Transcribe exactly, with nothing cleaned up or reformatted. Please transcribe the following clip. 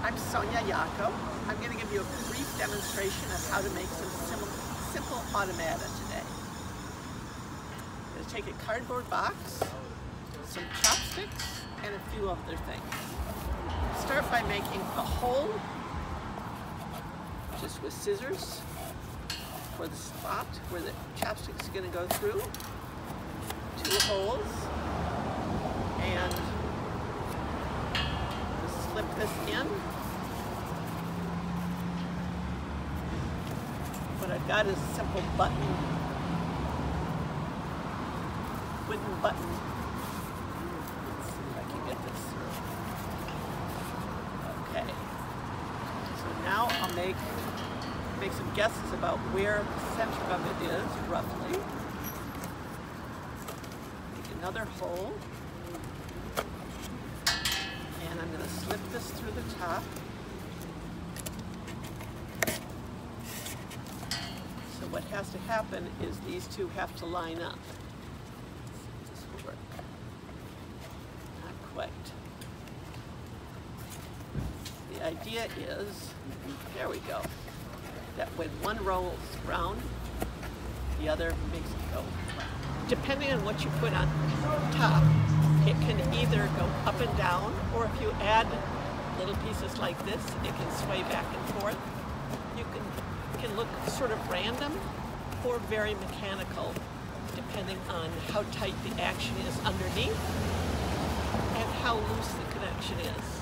I'm Sonia Yako. I'm going to give you a brief demonstration of how to make some simple, simple automata today. I'm going to take a cardboard box, some chopsticks, and a few other things. Start by making a hole, just with scissors, for the spot where the chopstick's going to go through. Two holes, and slip this in. What I've got is a simple button, wooden button. Let's see if I can get this through. Okay. So now I'll make make some guesses about where the center of it is, roughly. Make another hole. And I'm going to slip this through the top. So what has to happen is these two have to line up. Let's see if this will work. Not quite. The idea is, there we go, that when one rolls round, the other makes it go. Depending on what you put on top, it can either go up and down, or if you add little pieces like this, it can sway back and forth. You can, can look sort of random or very mechanical, depending on how tight the action is underneath and how loose the connection is.